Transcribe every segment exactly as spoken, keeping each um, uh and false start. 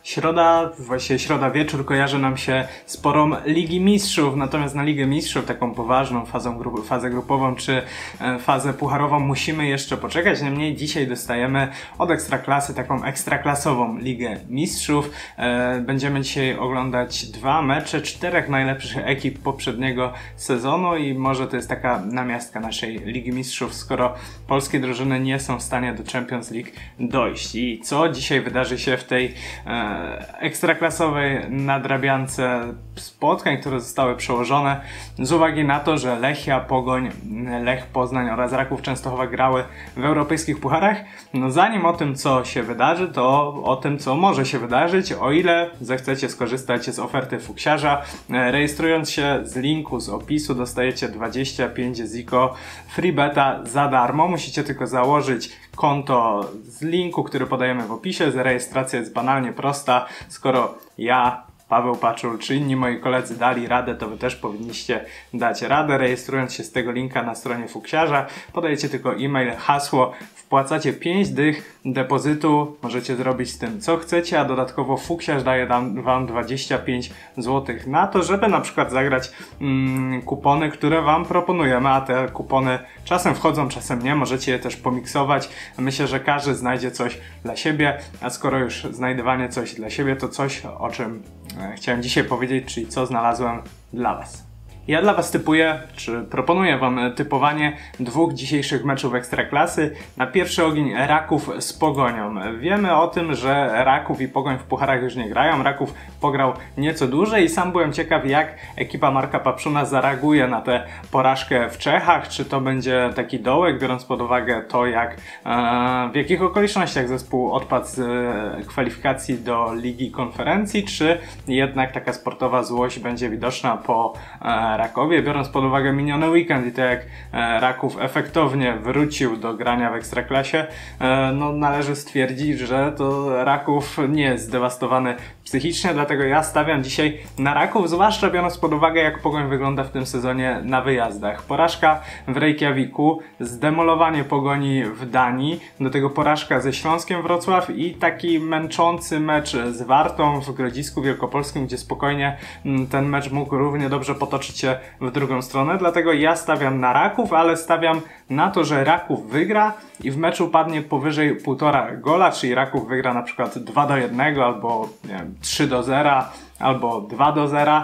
Środa, właściwie środa wieczór kojarzy nam się z porą Ligi Mistrzów, natomiast na Ligę Mistrzów, taką poważną fazą grup, fazę grupową czy e, fazę pucharową musimy jeszcze poczekać. Niemniej dzisiaj dostajemy od Ekstraklasy taką ekstraklasową Ligę Mistrzów. E, będziemy dzisiaj oglądać dwa mecze czterech najlepszych ekip poprzedniego sezonu i może to jest taka namiastka naszej Ligi Mistrzów, skoro polskie drużyny nie są w stanie do Champions League dojść. I co dzisiaj wydarzy się w tej e, ekstraklasowej nadrabiance spotkań, które zostały przełożone z uwagi na to, że Lechia, Pogoń, Lech Poznań oraz Raków Częstochowa grały w europejskich pucharach. No zanim o tym, co się wydarzy, to o tym, co może się wydarzyć, o ile zechcecie skorzystać z oferty Fuksiarza. Rejestrując się z linku z opisu dostajecie dwadzieścia pięć ziko freebeta za darmo. Musicie tylko założyć konto z linku, który podajemy w opisie. Rejestracja jest banalnie prosta. Skoro ja, Paweł Paczul czy inni moi koledzy dali radę, to wy też powinniście dać radę. Rejestrując się z tego linka na stronie Fuksiarza, podajecie tylko e-mail, hasło, wpłacacie pięć dych depozytu, możecie zrobić z tym co chcecie, a dodatkowo Fuksiarz daje wam dwadzieścia pięć złotych na to, żeby na przykład zagrać mm, kupony, które wam proponujemy, a te kupony czasem wchodzą, czasem nie, możecie je też pomiksować. Myślę, że każdy znajdzie coś dla siebie, a skoro już znajdywanie coś dla siebie, to coś, o czym e, chciałem dzisiaj powiedzieć, czyli co znalazłem dla was. Ja dla was typuję, czy proponuję wam typowanie dwóch dzisiejszych meczów Ekstraklasy. Na pierwszy ogień Raków z Pogonią. Wiemy o tym, że Raków i Pogoń w pucharach już nie grają. Raków pograł nieco dłużej i sam byłem ciekaw, jak ekipa Marka Papszuna zareaguje na tę porażkę w Czechach. Czy to będzie taki dołek, biorąc pod uwagę to, jak e, w jakich okolicznościach zespół odpadł z e, kwalifikacji do Ligi Konferencji, czy jednak taka sportowa złość będzie widoczna po e, Rakowie, biorąc pod uwagę miniony weekend i to, jak e, Raków efektownie wrócił do grania w Ekstraklasie, e, no należy stwierdzić, że to Raków nie jest zdewastowany psychicznie, dlatego ja stawiam dzisiaj na Raków, zwłaszcza biorąc pod uwagę, jak Pogoń wygląda w tym sezonie na wyjazdach. Porażka w Reykjaviku, zdemolowanie Pogoni w Danii, do tego porażka ze Śląskiem Wrocław i taki męczący mecz z Wartą w Grodzisku Wielkopolskim, gdzie spokojnie ten mecz mógł równie dobrze potoczyć się w drugą stronę, dlatego ja stawiam na Raków, ale stawiam na to, że Raków wygra i w meczu padnie powyżej półtora gola, czyli Raków wygra na przykład dwa do jednego albo nie wiem, trzy do zera albo dwa do zera.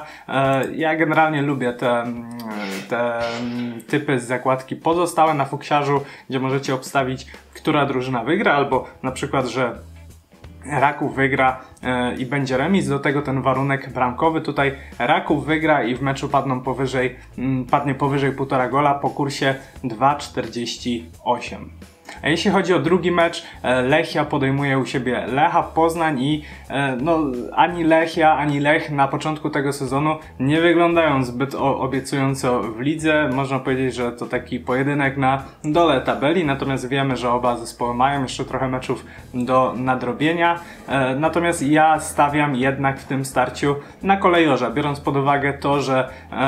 Ja generalnie lubię te, te typy z zakładki pozostałe na Fuksiarzu, gdzie możecie obstawić, która drużyna wygra, albo na przykład, że Raków wygra yy, i będzie remis, do tego ten warunek bramkowy. Tutaj Raków wygra i w meczu padną powyżej, yy, padnie powyżej półtora gola po kursie dwa czterdzieści osiem. A jeśli chodzi o drugi mecz, Lechia podejmuje u siebie Lecha Poznań i no, ani Lechia, ani Lech na początku tego sezonu nie wyglądają zbyt obiecująco w lidze. Można powiedzieć, że to taki pojedynek na dole tabeli, natomiast wiemy, że oba zespoły mają jeszcze trochę meczów do nadrobienia. Natomiast ja stawiam jednak w tym starciu na Kolejorza, biorąc pod uwagę to, że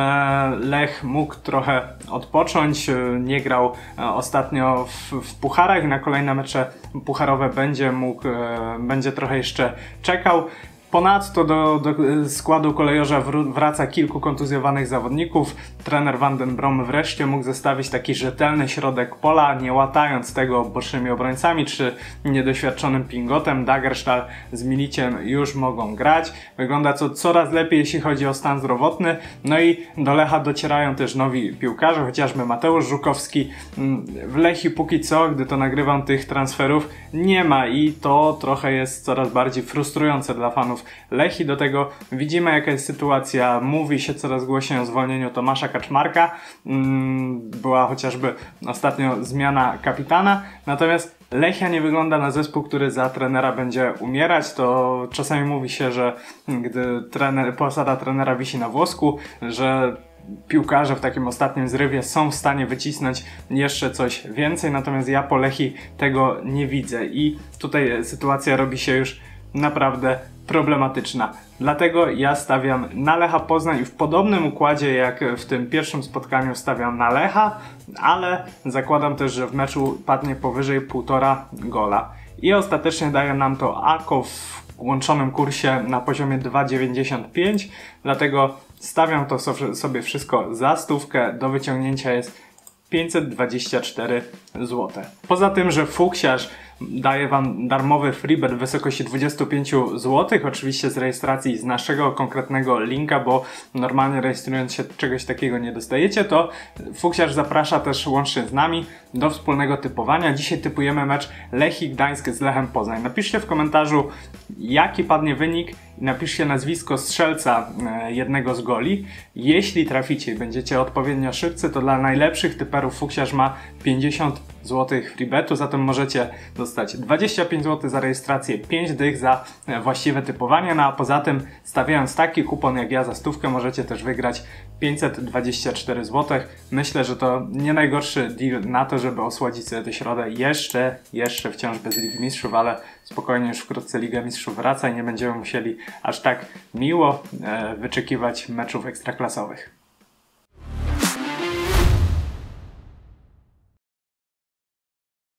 Lech mógł trochę odpocząć, nie grał ostatnio w, w pucharach i na kolejne mecze pucharowe będzie mógł, e, będzie trochę jeszcze czekał. Ponadto do, do składu Kolejorza wraca kilku kontuzjowanych zawodników. Trener Van den Brom wreszcie mógł zestawić taki rzetelny środek pola, nie łatając tego bocznymi obrońcami czy niedoświadczonym Pingotem. Dagerstal z Miliciem już mogą grać. Wygląda to coraz lepiej, jeśli chodzi o stan zdrowotny. No i do Lecha docierają też nowi piłkarze, chociażby Mateusz Żukowski. W Lechii póki co, gdy to nagrywam, tych transferów nie ma i to trochę jest coraz bardziej frustrujące dla fanów Lechii. Do tego widzimy, jaka jest sytuacja. Mówi się coraz głośniej o zwolnieniu Tomasza Kaczmarka. Była chociażby ostatnio zmiana kapitana. Natomiast Lechia nie wygląda na zespół, który za trenera będzie umierać. To czasami mówi się, że gdy trener, posada trenera wisi na włosku, że piłkarze w takim ostatnim zrywie są w stanie wycisnąć jeszcze coś więcej. Natomiast ja po Lechii tego nie widzę i tutaj sytuacja robi się już naprawdę problematyczna. Dlatego ja stawiam na Lecha Poznań i w podobnym układzie jak w tym pierwszym spotkaniu stawiam na Lecha, ale zakładam też, że w meczu padnie powyżej półtora gola. i ostatecznie daje nam to Ako w łączonym kursie na poziomie dwa dziewięćdziesiąt pięć, dlatego stawiam to sobie wszystko za stówkę. Do wyciągnięcia jest pięćset dwadzieścia cztery złote. Poza tym, że Fuksiarz daje Wam darmowy freebet w wysokości dwadzieścia pięć złotych, oczywiście z rejestracji z naszego konkretnego linka, bo normalnie rejestrując się czegoś takiego nie dostajecie, to Fuksiarz zaprasza też łącznie z nami do wspólnego typowania. Dzisiaj typujemy mecz Lechii Gdańsk z Lechem Poznań. Napiszcie w komentarzu, jaki padnie wynik i napiszcie nazwisko strzelca jednego z goli. Jeśli traficie i będziecie odpowiednio szybcy, to dla najlepszych typerów Fuksiarz ma pięćdziesiąt złotych freebetu, zatem możecie dostać dwadzieścia pięć złotych za rejestrację, pięć dych za właściwe typowanie, no a poza tym stawiając taki kupon jak ja za stówkę możecie też wygrać pięćset dwadzieścia cztery złote. Myślę, że to nie najgorszy deal na to, żeby osłodzić sobie tę środę. Jeszcze, jeszcze wciąż bez Ligi Mistrzów, ale spokojnie już wkrótce Liga Mistrzów wraca i nie będziemy musieli aż tak miło e, wyczekiwać meczów ekstraklasowych.